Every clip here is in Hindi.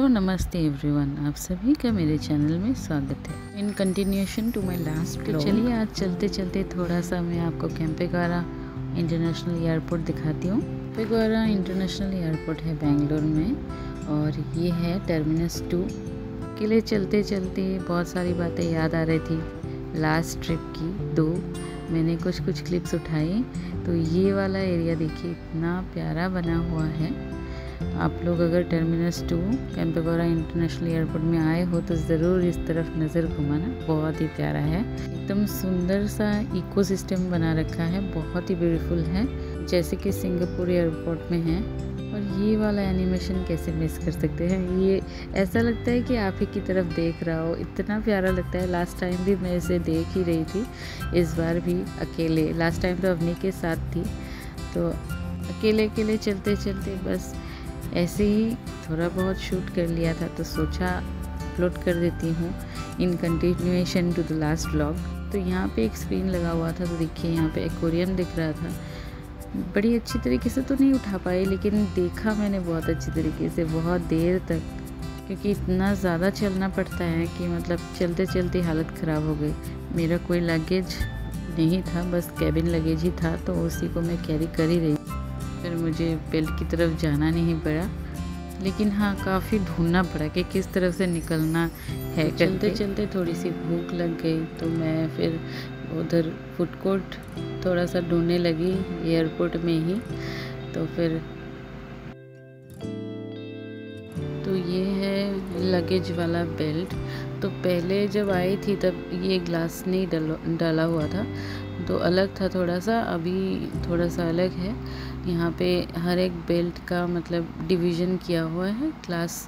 नमस्ते एवरीवन, आप सभी का मेरे चैनल में स्वागत है। In continuation to my last vlog. चलिए आज चलते चलते थोड़ा सा मैं आपको कैंपेगौड़ा इंटरनेशनल एयरपोर्ट दिखाती हूँ। कैंपेगौड़ा इंटरनेशनल एयरपोर्ट है बेंगलोर में और ये है टर्मिनस 2। के लिए चलते चलते बहुत सारी बातें याद आ रही थी लास्ट ट्रिप की। मैंने कुछ क्लिप्स उठाई तो ये वाला एरिया देखिए इतना प्यारा बना हुआ है। आप लोग अगर टर्मिनस 2 कैंपेगौड़ा इंटरनेशनल एयरपोर्ट में आए हो तो ज़रूर इस तरफ नज़र घुमाना, बहुत ही प्यारा है। एकदम सुंदर सा इकोसिस्टम बना रखा है, बहुत ही ब्यूटीफुल है, जैसे कि सिंगापुर एयरपोर्ट में है। और ये वाला एनिमेशन कैसे मिस कर सकते हैं, ये ऐसा लगता है कि आप ही की तरफ देख रहा हो, इतना प्यारा लगता है। लास्ट टाइम भी मैं इसे देख ही रही थी, इस बार भी अकेले। लास्ट टाइम तो अवनी के साथ थी, तो अकेले चलते चलते बस ऐसे ही थोड़ा बहुत शूट कर लिया था, तो सोचा अपलोड कर देती हूँ in continuation to the last vlog. तो यहाँ पे एक स्क्रीन लगा हुआ था, तो देखिए यहाँ पे एक्वेरियम दिख रहा था। बड़ी अच्छी तरीके से तो नहीं उठा पाई, लेकिन देखा मैंने बहुत अच्छी तरीके से, बहुत देर तक, क्योंकि इतना ज़्यादा चलना पड़ता है कि मतलब चलते चलते हालत ख़राब हो गई। मेरा कोई लगेज नहीं था, बस कैबिन लगेज ही था, तो उसी को मैं कैरी कर ही रही। फिर मुझे बेल्ट की तरफ जाना नहीं पड़ा, लेकिन हाँ काफ़ी ढूंढना पड़ा कि किस तरफ से निकलना है। चलते चलते थोड़ी सी भूख लग गई, तो मैं फिर उधर फूड कोर्ट थोड़ा सा ढूंढने लगी एयरपोर्ट में ही। तो ये है लगेज वाला बेल्ट। तो पहले जब आई थी तब ये ग्लास नहीं डाला हुआ था, तो अलग था थोड़ा सा, अभी थोड़ा सा अलग है। यहाँ पे हर एक बेल्ट का मतलब डिवीज़न किया हुआ है ग्लास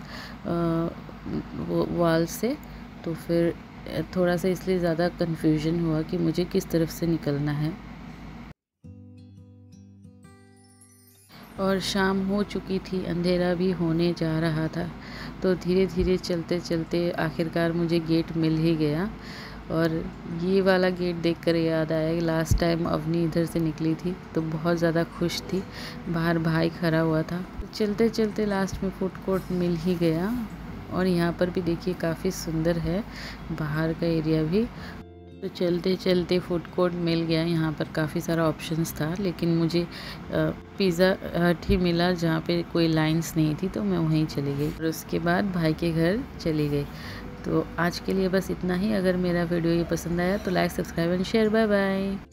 वॉल से, तो फिर थोड़ा सा इसलिए ज़्यादा कंफ्यूजन हुआ कि मुझे किस तरफ से निकलना है। और शाम हो चुकी थी, अंधेरा भी होने जा रहा था, तो धीरे धीरे चलते चलते आखिरकार मुझे गेट मिल ही गया। और ये वाला गेट देखकर याद आया कि लास्ट टाइम अवनी इधर से निकली थी तो बहुत ज़्यादा खुश थी, बाहर भाई खड़ा हुआ था। चलते चलते लास्ट में फूड कोर्ट मिल ही गया, और यहाँ पर भी देखिए काफ़ी सुंदर है बाहर का एरिया भी। तो चलते चलते फूड कोर्ट मिल गया, यहाँ पर काफ़ी सारा ऑप्शंस था, लेकिन मुझे पिज़्ज़ा हट ही मिला जहाँ पे कोई लाइंस नहीं थी, तो मैं वहीं चली गई और उसके बाद भाई के घर चली गई। तो आज के लिए बस इतना ही। अगर मेरा वीडियो ये पसंद आया तो like, subscribe and share. Bye bye.